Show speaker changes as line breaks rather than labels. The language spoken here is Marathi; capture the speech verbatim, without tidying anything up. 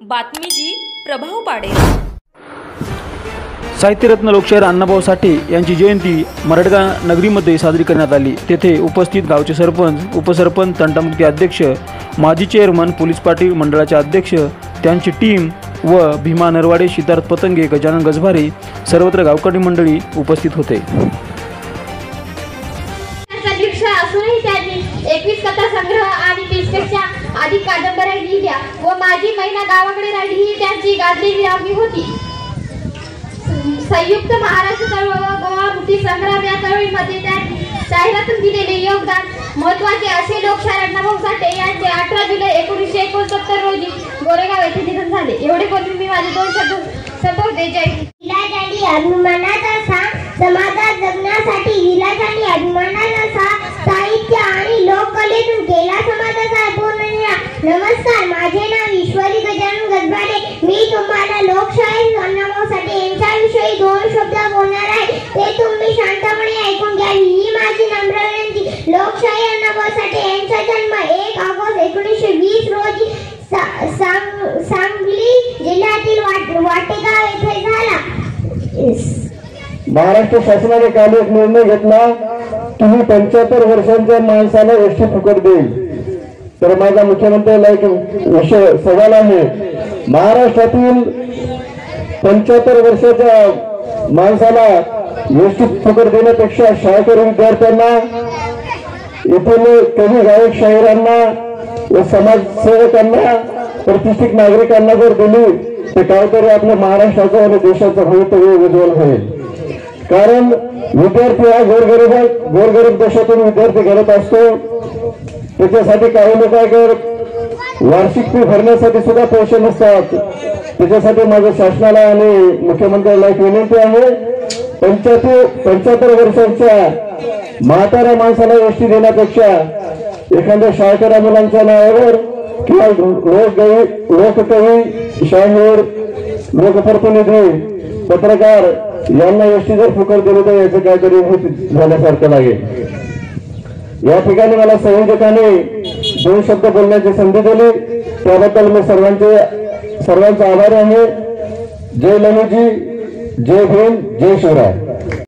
बातमीची प्रभाव पाडे।
साहित्यरत्न लोकशाहीर अण्णाभाऊ साठे यांची जयंती मराठगा नगरीमध्ये साजरी करण्यात आली। तेथे उपस्थित गावचे सरपंच, उपसरपंच, तंटामुक्ती अध्यक्ष, माजी चेअरमन, पोलीस पाटील मंडळाचे अध्यक्ष, त्यांची टीम व भीमा नरवाडे, सिद्धार्थ पतंगे, गजानन गजभारे सर्वत्र गावकरी मंडळी उपस्थित होते।
एकवीस कथा संग्रह आणि तीसपेक्षा अधिक कादंबऱ्या लिहिल्या व माझी महिना गावाकडे राहिली ही त्यांची गाजलेली लावणी होती। संयुक्त महाराष्ट्र चळवळ व गोवा मुक्ती संग्राम या चळवळीमध्ये त्यांनी जाहिरातून दिलेले योगदान महत्त्वाचे असे लोकशाहीर अण्णाभाऊ साठे यांचे अठरा जुलै एकोणीसशे एकोणसत्तर रोजी गोरेगाव येथे निधन झाले। एवढे बोलून मी माझे दोन शब्द संपवते। जय हिंद।
विलासांनी अभिमानाचा सा समाजात जगण्यासाठी विलासांनी अभिमानाचा सा साहित्य आणि लोककलेतून केला समाजाचा पूर्णनिर्वाह। नमस्कार, माझे नाव ईश्वरी गजानन गजभारे। मी तुम्हाला लोकशाहीर अण्णाभाऊ साठे यांच्याविषयी दोन शब्द बोलणार आहे, ते तुम्ही शांतपणे ऐकून घ्यावी ही माझी नम्र विनंती। लोकशाहीर अण्णाभाऊ साठे यांचा जन्म एक ऑगस्ट एकोणीसशे वीस रोजी सांगली जिल्ह्यातील वाटेगाव येथे झाला।
महाराष्ट्र शासनाने काल एक निर्णय घेतला की मी पंच्याहत्तर वर्षांच्या माणसाला एसटी फुकट देईल। तर माझा मुख्यमंत्र्याला एक विषय सवाल आहे, महाराष्ट्रातील पंच्याहत्तर वर्षाच्या माणसाला एसटी फुकट देण्यापेक्षा शाळकरी विद्यार्थ्यांना, इथले कवी गायक शाहिरांना व समाजसेवकांना, प्रतिष्ठित नागरिकांना जर दिली तर काहीतरी आपल्या महाराष्ट्राचं आणि देशाचं भवितव्य उज्ज्वल होईल। कारण विद्यार्थी हा गोरगरीब गोरगरीब देशातून विद्यार्थी घडत असतो, त्याच्यासाठी काही लोक वार्षिक फी भरण्यासाठी सुद्धा पैसे नसतात। त्याच्यासाठी माझ्या शासनाला आणि मुख्यमंत्र्याला एक विनंती आहे, पंच्याहत्तर पंच्याहत्तर वर्षांच्या म्हाताऱ्या माणसाला एसटी देण्यापेक्षा एखाद्या शाळकरी मुलांच्या नावावर किंवा लोककवी लोककवी शाहीर, लोकप्रतिनिधी, पत्रकार यांना एसटी जर फुकट दिली तर याचं काहीतरी झाल्यासारखं लागेल। या ठिकाणी मला संयोजकांनी दोन शब्द बोलण्याची संधी दिली, त्याबद्दल मी सर्वांचे सर्वांचा आभारी आहे। जय लहूजी, जय भीम, जय शिवराय।